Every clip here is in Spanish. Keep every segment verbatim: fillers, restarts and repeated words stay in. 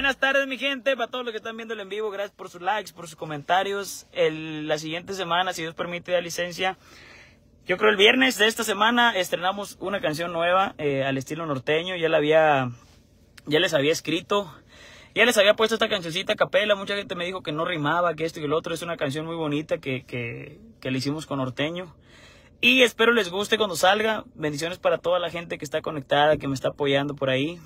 buenas tardes, mi gente, para todos los que están viendo el en vivo. Gracias por sus likes, por sus comentarios. El, la siguiente semana, si Dios permite, da licencia. Yo creo el viernes de esta semana estrenamos una canción nueva eh, al estilo norteño. Ya la había, ya les había escrito, ya les había puesto esta cancioncita a capela. Mucha gente me dijo que no rimaba, que esto y el otro. Es una canción muy bonita que, que, que le hicimos con norteño. Y espero les guste cuando salga. Bendiciones para toda la gente que está conectada, que me está apoyando por ahí.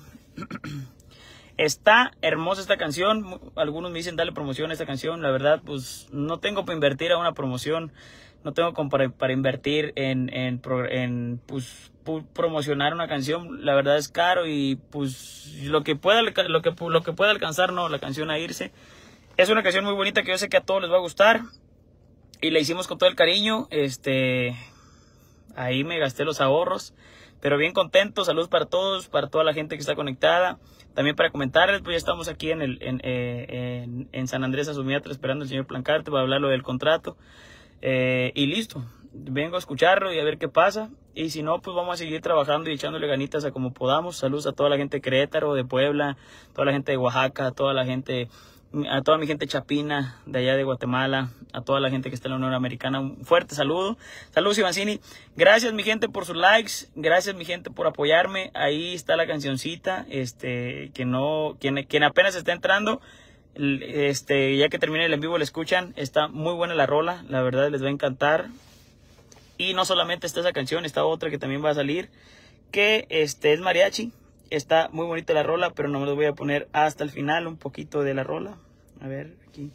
Está hermosa esta canción. Algunos me dicen dale promoción a esta canción. La verdad, pues no tengo para invertir a una promoción. No tengo como para, para invertir en, en, en pues, promocionar una canción. La verdad es caro y pues lo que pueda, lo que, lo que pueda alcanzar, no, la canción a irse. Es una canción muy bonita que yo sé que a todos les va a gustar. Y la hicimos con todo el cariño. Este, ahí me gasté los ahorros. Pero bien contento. Saludos para todos, para toda la gente que está conectada. También para comentarles, pues ya estamos aquí en, el, en, eh, en, en San Andrés Azumiatra esperando al señor Plancarte para hablar lo del contrato. Eh, y listo, vengo a escucharlo y a ver qué pasa. Y si no, pues vamos a seguir trabajando y echándole ganitas a como podamos. Saludos a toda la gente de Querétaro, de Puebla, toda la gente de Oaxaca, a toda la gente, a toda mi gente chapina de allá de Guatemala, a toda la gente que está en la Unión Americana. Un fuerte saludo. Saludos, Ivancini. Gracias, mi gente, por sus likes. Gracias, mi gente, por apoyarme. Ahí está la cancioncita, este, que no, quien, quien apenas está entrando. Este, ya que termine el en vivo, la escuchan. Está muy buena la rola, la verdad les va a encantar. Y no solamente está esa canción, está otra que también va a salir, que este es mariachi. Está muy bonita la rola, pero no me lo voy a poner hasta el final, un poquito de la rola. A ver, aquí.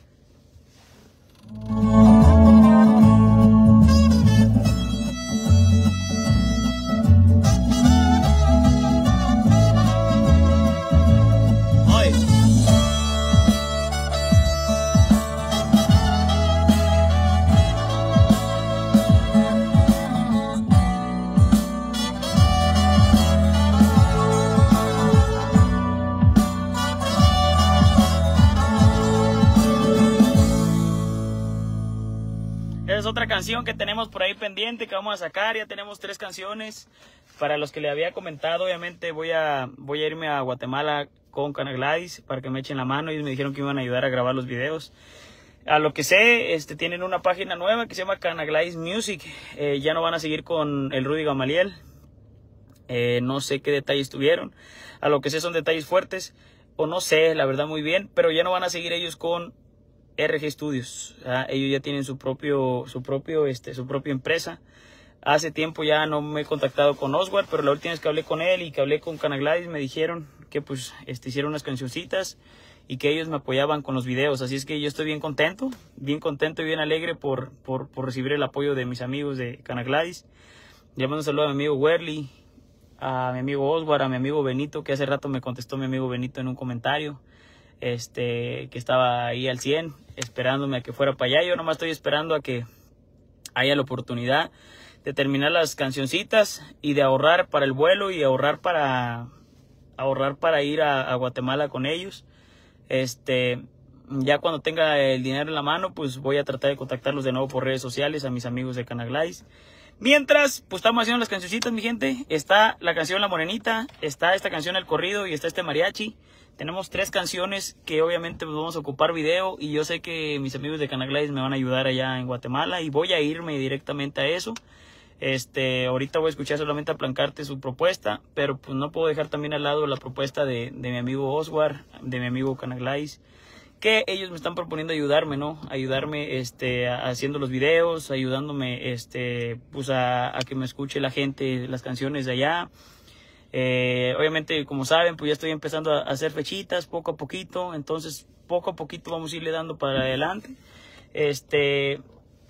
Es otra canción que tenemos por ahí pendiente que vamos a sacar. Ya tenemos tres canciones. Para los que le había comentado, obviamente voy a, voy a irme a Guatemala con Canagladys para que me echen la mano. Ellos me dijeron que me iban a ayudar a grabar los videos. A lo que sé, este, tienen una página nueva que se llama Canagladys Music. Eh, ya no van a seguir con el Rudy Gamaliel. Eh, no sé qué detalles tuvieron. A lo que sé son detalles fuertes. O no sé, la verdad muy bien. Pero ya no van a seguir ellos con R G Studios. ¿Ah? Ellos ya tienen su propio, su propio, este, su propia empresa. Hace tiempo ya no me he contactado con Oswald, pero la última vez que hablé con él y que hablé con Canagladys me dijeron que pues este, hicieron unas cancioncitas y que ellos me apoyaban con los videos. Así es que yo estoy bien contento, bien contento y bien alegre por, por, por recibir el apoyo de mis amigos de Canagladys. Le mando un saludo a mi amigo Werly, a mi amigo Oswald, a mi amigo Benito, que hace rato me contestó mi amigo Benito en un comentario. Este, que estaba ahí al cien, esperándome a que fuera para allá. Yo nomás estoy esperando a que haya la oportunidad de terminar las cancioncitas y de ahorrar para el vuelo y ahorrar para ahorrar para ir a, a Guatemala con ellos. Este, ya cuando tenga el dinero en la mano, pues voy a tratar de contactarlos de nuevo por redes sociales a mis amigos de Canagladys. Mientras, pues estamos haciendo las cancioncitas, mi gente. Está la canción La Morenita, está esta canción El Corrido y está este mariachi. Tenemos tres canciones que obviamente pues, vamos a ocupar video y yo sé que mis amigos de Canagladys me van a ayudar allá en Guatemala y voy a irme directamente a eso. Este, ahorita voy a escuchar solamente a Plancarte su propuesta, pero pues no puedo dejar también al lado la propuesta de, de mi amigo Oswald, de mi amigo Canagladys, que ellos me están proponiendo ayudarme, ¿no? Ayudarme este, haciendo los videos, ayudándome este, pues, a, a que me escuche la gente las canciones de allá. Eh, obviamente, como saben, pues ya estoy empezando a hacer fechitas poco a poquito, entonces poco a poquito vamos a irle dando para adelante. Este,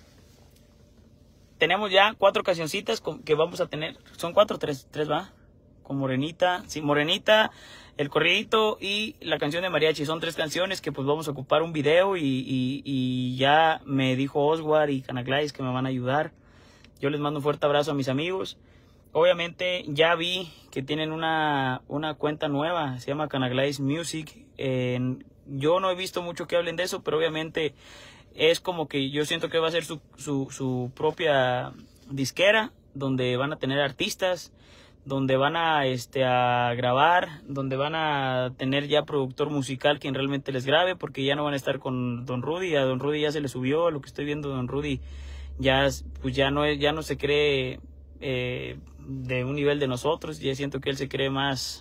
tenemos ya cuatro cancioncitas que vamos a tener, son cuatro, tres, tres va, con Morenita, sí, Morenita, El Corridito y la canción de mariachi. Son tres canciones que pues vamos a ocupar un video y, y, y ya me dijo Oswald y Canagladys que me van a ayudar. Yo les mando un fuerte abrazo a mis amigos. Obviamente ya vi que tienen una, una cuenta nueva, se llama Canagladys Music. Eh, yo no he visto mucho que hablen de eso, pero obviamente es como que yo siento que va a ser su, su, su propia disquera, donde van a tener artistas, donde van a, este, a grabar, donde van a tener ya productor musical quien realmente les grabe, porque ya no van a estar con Don Rudy. A Don Rudy ya se le subió, lo que estoy viendo, Don Rudy ya, pues ya no es, ya no se cree eh, de un nivel de nosotros, ya siento que él se cree más,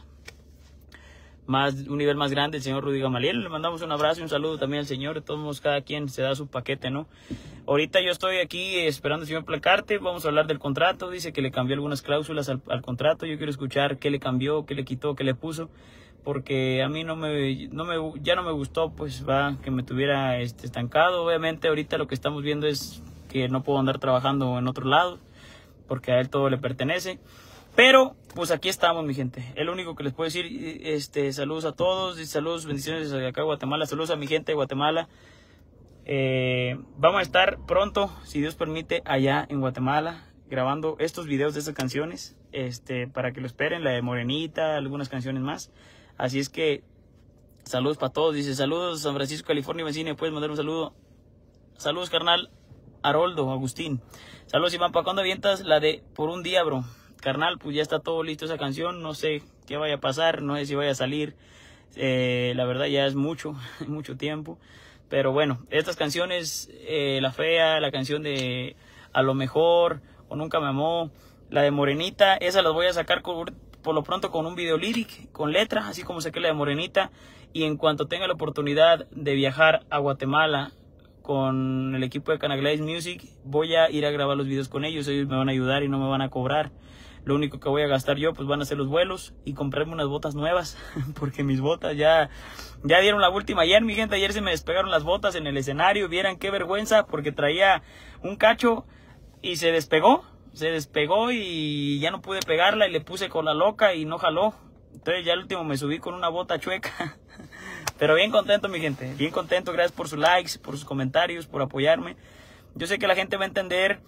más un nivel más grande, el señor Rudy Gamaliel. Le mandamos un abrazo y un saludo también al señor. De todos modos, cada quien se da su paquete, ¿no? Ahorita yo estoy aquí esperando al señor Plancarte. Vamos a hablar del contrato. Dice que le cambió algunas cláusulas al, al contrato. Yo quiero escuchar qué le cambió, qué le quitó, qué le puso, porque a mí no me, no me, ya no me gustó, pues, va, que me tuviera este, estancado. Obviamente ahorita lo que estamos viendo es que no puedo andar trabajando en otro lado, porque a él todo le pertenece. Pero, pues aquí estamos, mi gente. Es lo único que les puedo decir. Este, saludos a todos, y saludos, bendiciones desde acá de Guatemala. Saludos a mi gente de Guatemala. Eh, vamos a estar pronto, si Dios permite, allá en Guatemala, grabando estos videos de estas canciones, este, para que lo esperen, la de Morenita, algunas canciones más. Así es que, saludos para todos. Dice, saludos San Francisco, California, vecino. ¿Puedes mandar un saludo? Saludos, carnal Haroldo, Agustín. Saludos, Iván. ¿Para cuándo avientas la de Por un Día, bro? Carnal, pues ya está todo listo esa canción. No sé qué vaya a pasar, no sé si vaya a salir. Eh, la verdad ya es mucho, mucho tiempo. Pero bueno, estas canciones, eh, La Fea, la canción de A lo Mejor, o Nunca Me Amó, la de Morenita, esas las voy a sacar con, por lo pronto con un video lyric, con letra, así como saqué la de Morenita. Y en cuanto tenga la oportunidad de viajar a Guatemala con el equipo de Canaglady's Music, voy a ir a grabar los videos con ellos. Ellos me van a ayudar y no me van a cobrar. Lo único que voy a gastar yo pues van a ser los vuelos y comprarme unas botas nuevas, porque mis botas ya, ya dieron la última ayer, mi gente. Ayer se me despegaron las botas en el escenario. Vieran qué vergüenza, porque traía un cacho y se despegó, se despegó y ya no pude pegarla, y le puse con la loca y no jaló. Entonces ya al último me subí con una bota chueca. Pero bien contento, mi gente, bien contento. Gracias por sus likes, por sus comentarios, por apoyarme. Yo sé que la gente va a entender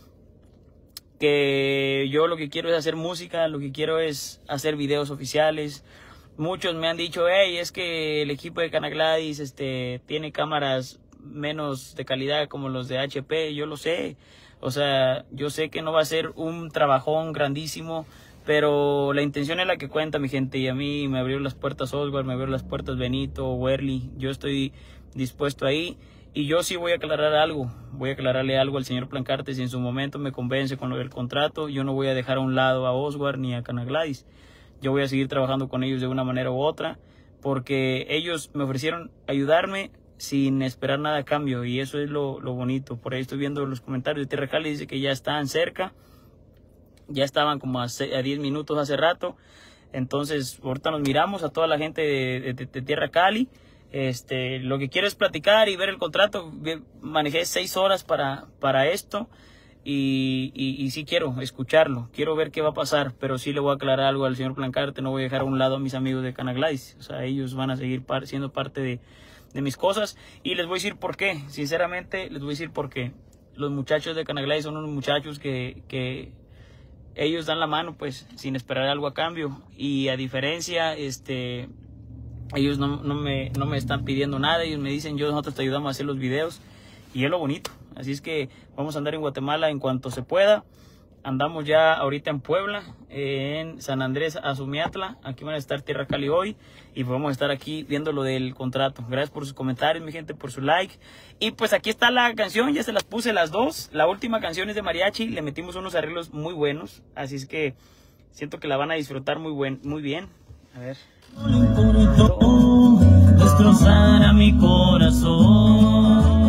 que yo lo que quiero es hacer música, lo que quiero es hacer videos oficiales. Muchos me han dicho, hey, es que el equipo de Canagladys este, tiene cámaras menos de calidad como los de H P. Yo lo sé, o sea, yo sé que no va a ser un trabajón grandísimo, pero la intención es la que cuenta, mi gente. Y a mí me abrió las puertas Oswald, me abrió las puertas Benito, Werly. Yo estoy dispuesto ahí. Y yo sí voy a aclarar algo, voy a aclararle algo al señor Plancarte. Si en su momento me convence con lo del contrato, yo no voy a dejar a un lado a Oswald ni a Canagladys. Yo voy a seguir trabajando con ellos de una manera u otra, porque ellos me ofrecieron ayudarme sin esperar nada a cambio, y eso es lo, lo bonito. Por ahí estoy viendo los comentarios de Tierra Cali, dice que ya están cerca, ya estaban como a diez minutos hace rato. Entonces ahorita nos miramos a toda la gente de, de, de Tierra Cali. Este, lo que quiero es platicar y ver el contrato. Manejé seis horas para, para esto y, y, y sí quiero escucharlo, quiero ver qué va a pasar, pero sí le voy a aclarar algo al señor Plancarte. No voy a dejar a un lado a mis amigos de Canagladys, o sea, ellos van a seguir par, siendo parte de, de mis cosas, y les voy a decir por qué. Sinceramente les voy a decir por qué. Los muchachos de Canagladys son unos muchachos que, que ellos dan la mano pues sin esperar algo a cambio, y a diferencia, este ellos no, no, me, no me están pidiendo nada. Ellos me dicen, yo nosotros te ayudamos a hacer los videos, y es lo bonito. Así es que vamos a andar en Guatemala en cuanto se pueda. Andamos ya ahorita en Puebla, en San Andrés Azumiatla. Aquí van a estar Tierra Cali hoy, y vamos a estar aquí viendo lo del contrato. Gracias por sus comentarios, mi gente, por su like. Y pues aquí está la canción, ya se las puse las dos. La última canción es de mariachi, le metimos unos arreglos muy buenos, así es que siento que la van a disfrutar muy, buen, muy bien. A ver. No le importó destrozar a mi corazón.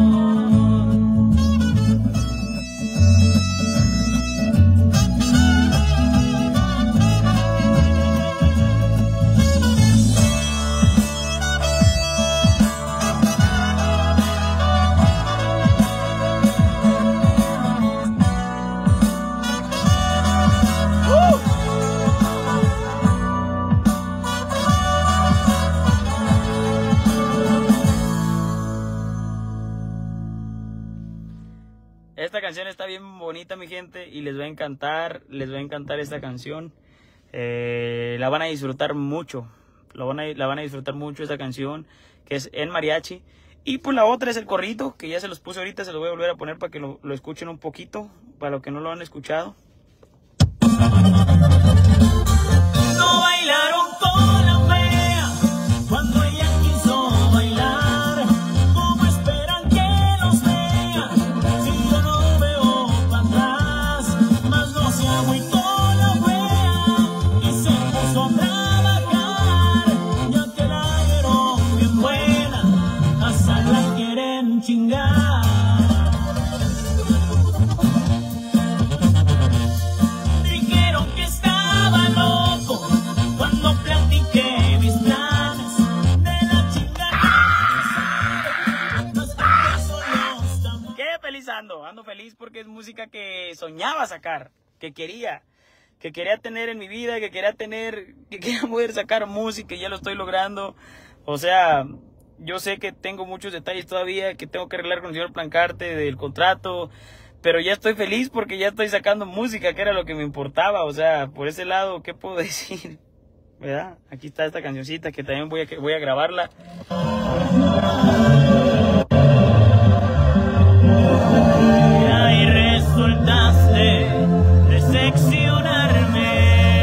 Esta canción está bien bonita, mi gente, y les va a encantar, les va a encantar esta canción. Eh, la van a disfrutar mucho, la van, a, la van a disfrutar mucho esta canción, que es en mariachi. Y pues la otra es el corrido, que ya se los puse ahorita, se los voy a volver a poner para que lo, lo escuchen un poquito, para los que no lo han escuchado. querían chingar. Dijeron que estaba loco cuando platiqué mis planes de la chingada. Los solos tan- Qué feliz ando, ando feliz porque es música que soñaba sacar, que quería, que quería tener en mi vida, que quería tener, que quería poder sacar música y ya lo estoy logrando. O sea, yo sé que tengo muchos detalles todavía que tengo que arreglar con el señor Plancarte del contrato, pero ya estoy feliz porque ya estoy sacando música, que era lo que me importaba. O sea, por ese lado, ¿qué puedo decir? ¿Verdad? Aquí está esta cancioncita que también voy a, voy a grabarla. Y resultaste decepcionarme.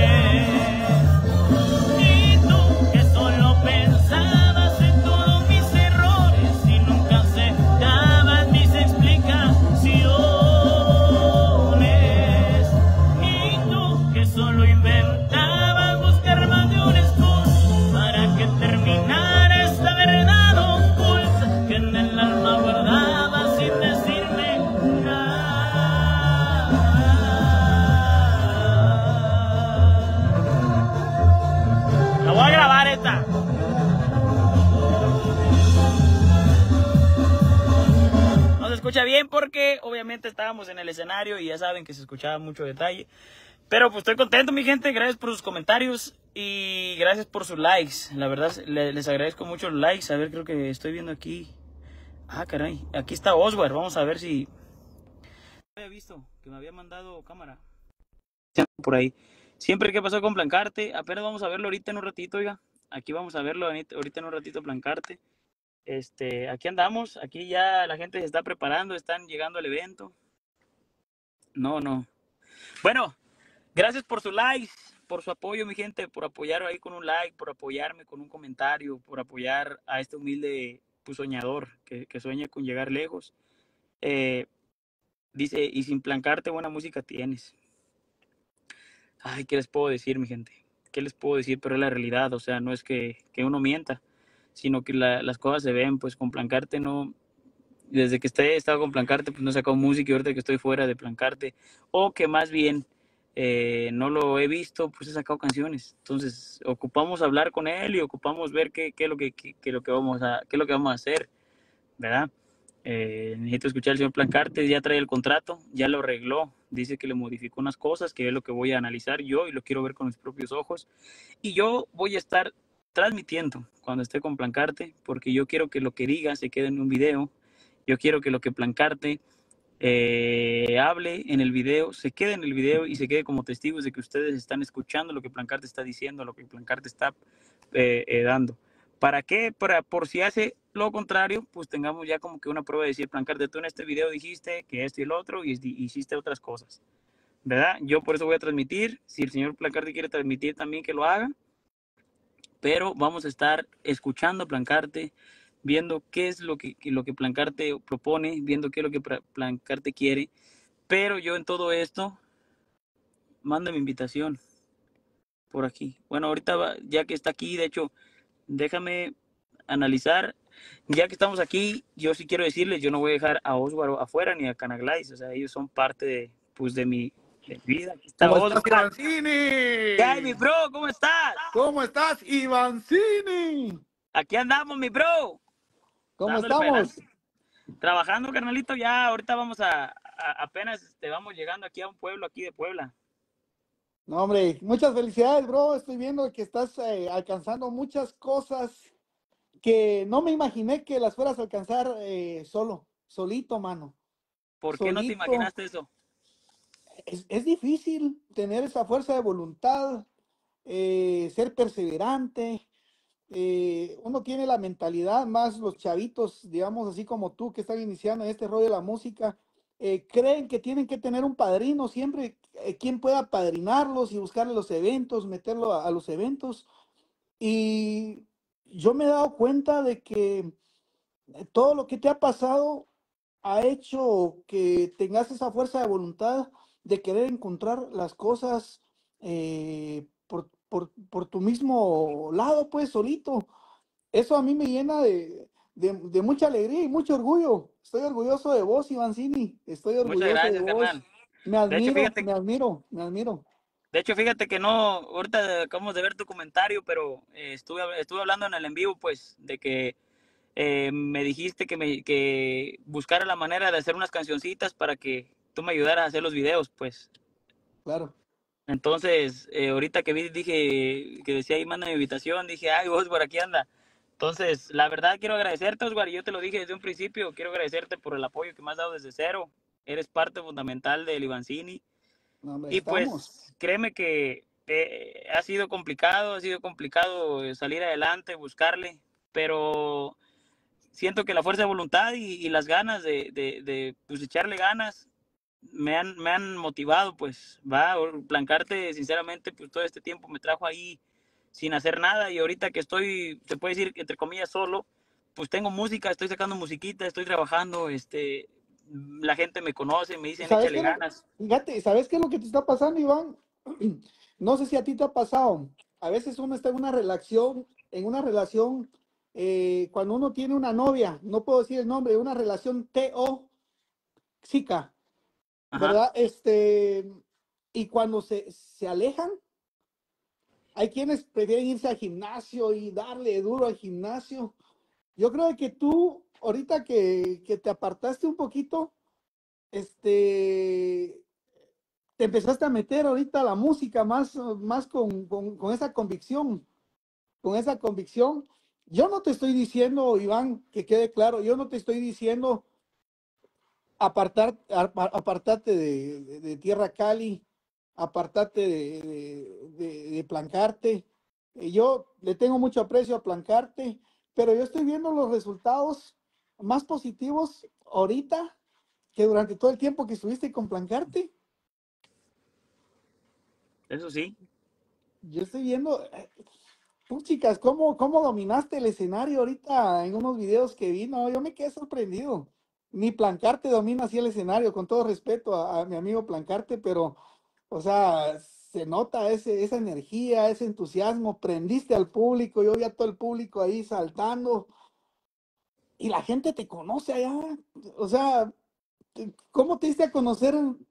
Y tú que solo pensabas en todos mis errores y nunca aceptabas mis explicaciones. Y tú que solo inventabas buscar más de una excusa para que terminara esta verdad oculta que en el alma guardaba sin decirme nada. La voy a grabar esta. No se escucha bien porque obviamente estábamos en el escenario y ya saben que se escuchaba mucho detalle. Pero pues estoy contento, mi gente. Gracias por sus comentarios y gracias por sus likes. La verdad le- les agradezco mucho los likes. A ver, creo que estoy viendo aquí. Ah, caray. Aquí está Oswald. Vamos a ver si... No había visto que me había mandado cámara. Por ahí. Siempre que pasó con Plancarte. Apenas vamos a verlo ahorita en un ratito, oiga. Aquí vamos a verlo ahorita en un ratito, Plancarte. Este, aquí andamos. Aquí ya la gente se está preparando. Están llegando al evento. No, no. Bueno. Gracias por su likes, por su apoyo, mi gente, por apoyar ahí con un like, por apoyarme con un comentario, por apoyar a este humilde pues, soñador que, que sueña con llegar lejos. Eh, dice, y sin Plancarte buena música tienes. Ay, ¿qué les puedo decir, mi gente? ¿Qué les puedo decir? Pero es la realidad, o sea, no es que, que uno mienta, sino que la, las cosas se ven, pues con Plancarte no... Desde que esté, he estado con Plancarte, pues no he sacado música y ahorita que estoy fuera de Plancarte, o que más bien... Eh, no lo he visto, pues he sacado canciones. Entonces, ocupamos hablar con él y ocupamos ver qué, qué es lo que, qué, qué lo que vamos a, qué es lo que vamos a hacer, ¿verdad? Eh, necesito escuchar al señor Plancarte, ya trae el contrato, ya lo arregló, dice que le modificó unas cosas, que es lo que voy a analizar yo y lo quiero ver con mis propios ojos. Y yo voy a estar transmitiendo cuando esté con Plancarte, porque yo quiero que lo que diga se quede en un video, yo quiero que lo que Plancarte Eh, hable en el video, se quede en el video y se quede como testigos de que ustedes están escuchando lo que Plancarte está diciendo, lo que Plancarte está eh, eh, dando. ¿Para qué? Para, por si hace lo contrario, pues tengamos ya como que una prueba de decir, Plancarte, tú en este video dijiste que esto y el otro y, y hiciste otras cosas, ¿verdad? Yo por eso voy a transmitir, si el señor Plancarte quiere transmitir también que lo haga, pero vamos a estar escuchando a Plancarte, viendo qué es lo que, lo que Plancarte propone, viendo qué es lo que Plancarte quiere. Pero yo en todo esto, manda mi invitación por aquí. Bueno, ahorita va, ya que está aquí, de hecho, déjame analizar. Ya que estamos aquí, yo sí quiero decirles, yo no voy a dejar a Oswald afuera ni a Canaglays. O sea, ellos son parte de, pues, de mi, de mi vida. Aquí está ¿Cómo Oswald. estás, Ivancini? ¿Qué hay, mi bro? ¿Cómo estás? ¿Cómo estás, Ivancini? Aquí andamos, mi bro. ¿Cómo Dándole estamos? pedazos. Trabajando, carnalito, ya ahorita vamos a, a apenas este, vamos llegando aquí a un pueblo aquí de Puebla. No, hombre, muchas felicidades, bro. Estoy viendo que estás eh, alcanzando muchas cosas que no me imaginé que las fueras a alcanzar eh, solo, solito, mano. ¿Por qué no te Solito. imaginaste eso? Es, es difícil tener esa fuerza de voluntad, eh, ser perseverante. Eh, uno tiene la mentalidad, más los chavitos, digamos así como tú, que están iniciando en este rollo de la música, eh, creen que tienen que tener un padrino siempre, eh, quien pueda padrinarlos y buscarle los eventos, meterlo a, a los eventos. Y yo me he dado cuenta de que eh, todo lo que te ha pasado ha hecho que tengas esa fuerza de voluntad de querer encontrar las cosas eh, por, por, por tu mismo lado, pues solito. Eso a mí me llena de, de, de mucha alegría y mucho orgullo. Estoy orgulloso de vos, Ivancini. Estoy Muchas orgulloso de gracias, vos. carnal. Me De hecho, admiro, fíjate, me admiro, me admiro. de hecho, fíjate que no, ahorita acabamos de ver tu comentario, pero eh, estuve, estuve hablando en el en vivo, pues, de que eh, me dijiste que, me, que buscara la manera de hacer unas cancioncitas para que tú me ayudaras a hacer los videos, pues. Claro. Entonces, eh, ahorita que vi, dije, que decía ahí, manda mi invitación, dije, ay, Oscar, aquí anda. Entonces, la verdad quiero agradecerte, Oscar, y yo te lo dije desde un principio, quiero agradecerte por el apoyo que me has dado desde cero. Eres parte fundamental del Ivancini. No, hombre, Y estamos. pues, créeme que eh, ha sido complicado, ha sido complicado salir adelante, buscarle, pero siento que la fuerza de voluntad y, y las ganas de, de, de pues, echarle ganas me han, me han motivado, pues, va, Plancarte, sinceramente, pues todo este tiempo me trajo ahí sin hacer nada y ahorita que estoy, se puede decir, entre comillas, solo, pues tengo música, estoy sacando musiquita, estoy trabajando, este, la gente me conoce, me dicen ¿Sabes qué échale es lo, ganas. fíjate, ¿sabes qué es lo que te está pasando, Iván? No sé si a ti te ha pasado. A veces uno está en una relación, en una relación, eh, cuando uno tiene una novia, no puedo decir el nombre, una relación tóxica, Ajá. ¿verdad? Este, y cuando se, se alejan, hay quienes prefieren irse al gimnasio y darle duro al gimnasio. Yo creo que tú, ahorita que, que te apartaste un poquito, este, te empezaste a meter ahorita a la música más, más con, con, con esa convicción, con esa convicción. Yo no te estoy diciendo, Iván, que quede claro, yo no te estoy diciendo apartar, apartarte de, de, de Tierra Cali, apartarte de, de, de, de Plancarte. Eh, Yo le tengo mucho aprecio a Plancarte, pero yo estoy viendo los resultados más positivos ahorita que durante todo el tiempo que estuviste con Plancarte. Eso sí. Yo estoy viendo, eh, tú chicas, ¿cómo, cómo dominaste el escenario ahorita en unos videos que vi? No, yo me quedé sorprendido. Ni Plancarte domina así el escenario, con todo respeto a, a mi amigo Plancarte, pero, o sea, se nota ese, esa energía, ese entusiasmo, prendiste al público, yo vi a todo el público ahí saltando y la gente te conoce allá. O sea, ¿cómo te diste a conocer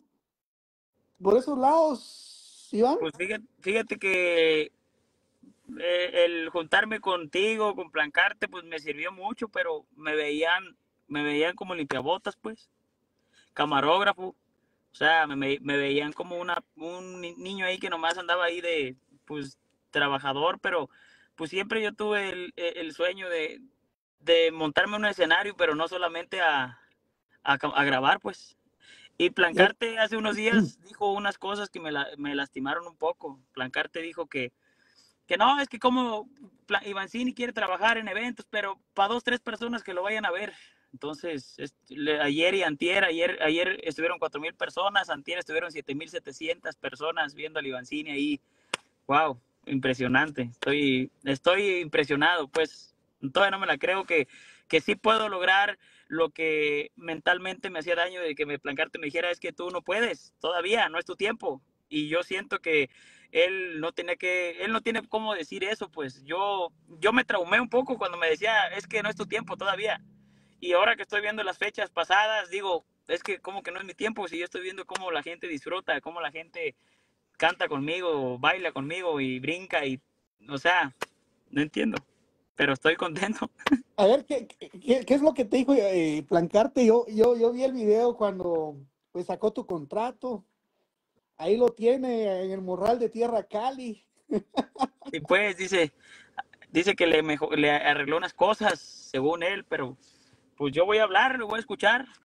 por esos lados, Iván? Pues fíjate, fíjate que eh, el juntarme contigo, con Plancarte, pues me sirvió mucho, pero me veían, me veían como limpiabotas, pues, camarógrafo, o sea, me, me, me veían como una, un niño ahí que nomás andaba ahí de, pues, trabajador, pero pues siempre yo tuve el, el sueño de, de montarme en un escenario, pero no solamente a, a, a grabar, pues. Y Y- Plancarte hace unos días dijo unas cosas que me, la, me lastimaron un poco. Plancarte dijo que, que no, es que como Ivancini quiere trabajar en eventos, pero para dos, tres personas que lo vayan a ver. Entonces, es, le, ayer y antier, ayer, ayer estuvieron cuatro mil personas, antier estuvieron siete mil setecientas personas viendo al Ivancini ahí. Wow, impresionante. Estoy, estoy impresionado, pues todavía no me la creo que, que sí puedo lograr lo que mentalmente me hacía daño de que me Plancarte me dijera es que tú no puedes, todavía no es tu tiempo. Y yo siento que él no tenía que, él no tiene cómo decir eso, pues yo, yo me traumé un poco cuando me decía es que no es tu tiempo todavía. Y ahora que estoy viendo las fechas pasadas, digo, es que como que no es mi tiempo, si yo estoy viendo cómo la gente disfruta, cómo la gente canta conmigo, baila conmigo y brinca y, o sea, no entiendo, pero estoy contento. A ver, ¿qué, qué, qué es lo que te dijo eh, Plancarte? Yo, yo, yo vi el video cuando pues sacó tu contrato. Ahí lo tiene en el morral de Tierra Cali. Y pues dice, dice que le, mejor, le arregló unas cosas, según él, pero pues yo voy a hablar, lo voy a escuchar.